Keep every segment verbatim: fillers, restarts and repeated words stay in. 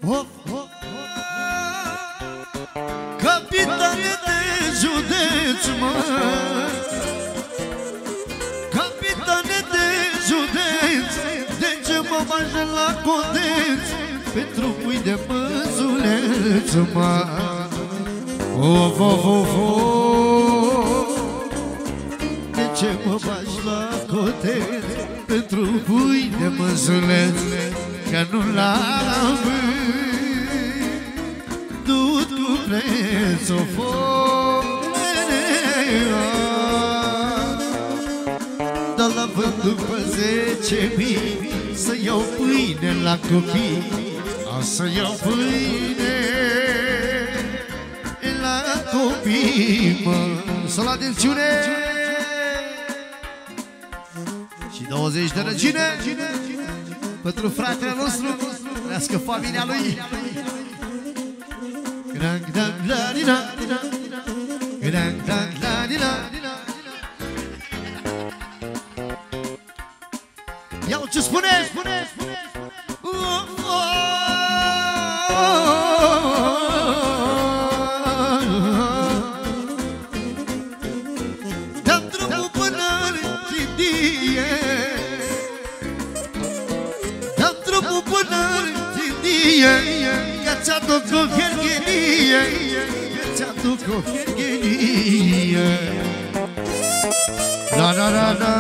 Of, of, capitane de județ, mă, capitane de județ, de ce mă bagi la codeț pentru pui de măzuleț, mă? Of, of, of, of, de ce mă bagi la codeț pentru pui de măzuleț, că nu l-am vândut cu preț, o fomenea, dar l-am vândut pe zece mii să iau pâine la copii, să iau pâine la copii, mă. Să la atențiune și douăzeci de răgine pentru fratele nostru, trăiască familia lui. Ia ce spune, spune, spune. Dăm drumul până în Chindie, dăm drumul până în Chindie, că ți-aduc o herghenie, că ți-aduc o herghenie. La la la la,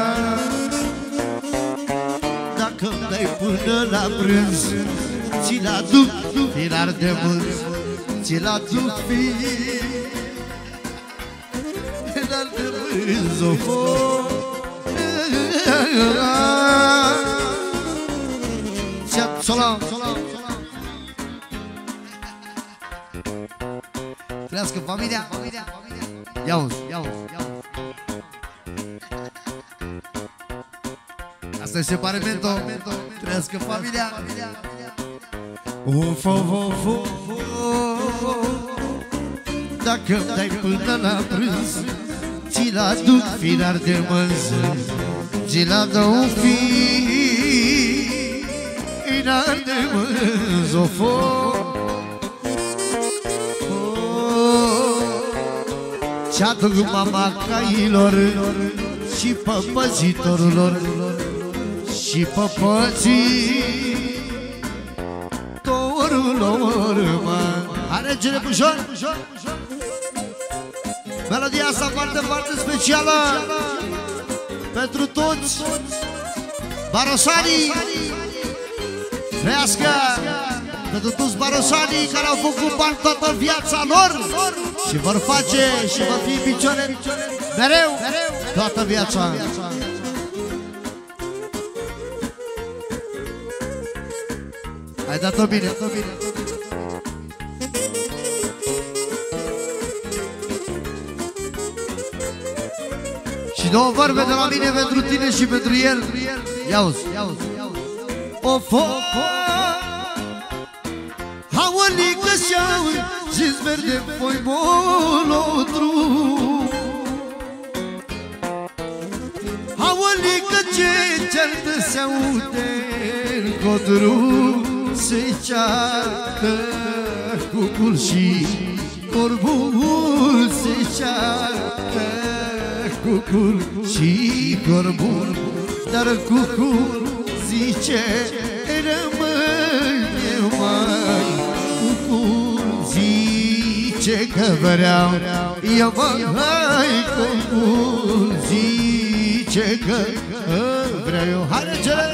dacă-mi dai până la prânz, ți-l aduc filar de mânz, ți-l aduc filar de mânz, o foc. Ți-am solam, trăiască familia. Ia-uzi, ia-uzi, ia-uzi. Asta e separamento, trăiască familia. Of, of, of, of, dacă-mi dai până la prânz, ți-l aduc filar de mânz, ți-l aduc filar de mânz, of, of. Ți-aduc mama cailor și păpăzitorilor și păpății torilor, mă. Are Gene Bujor. Melodia asta foarte, foarte specială pentru toți barosanii. Trăiască pentru toți barosanii care au făcut bani toată viața lor și vor face și vor fi în picioare mereu toată viața. Ai dat-o bine, dat-o bine. Și două vorbe de la mine pentru tine și pentru el. Ia-uzi, ia-uzi. O fo, hauălică și-au zis verde foi molotru. Hauălică ce ceartă se aude în codru, se ceartă cucul și corbul, se ceartă cucul și corbul, dar cucul zice rămâne mai, cucul zice că vreau eu mai, cucul zice că vreau eu. Haide, cele!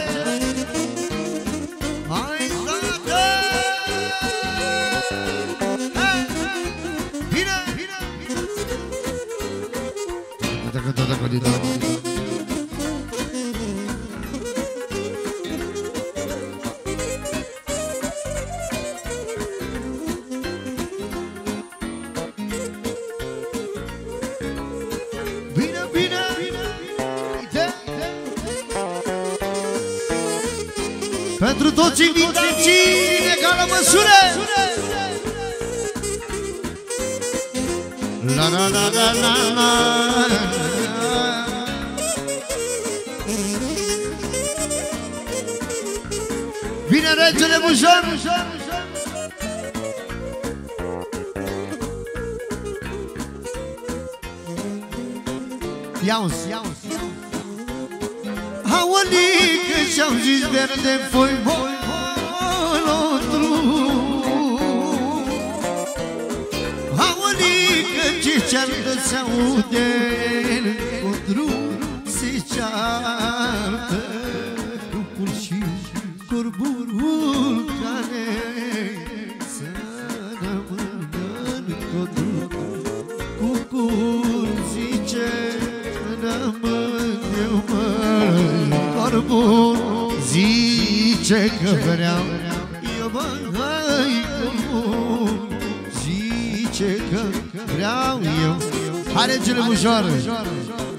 Bine, bine, pentru toți invitații în egală măsură. La la la la la la. Vine regele Bujor Ia-uzi Aolică și-am zis verde foi molotru Aolică ce ceartă se aude în drum se ceartă Grupul și corburul care să rămână în codru Cucul zice rămân eu măi Corbul zice că vreau eu măi Corbul zice că vreau eu Hai regele Bujoară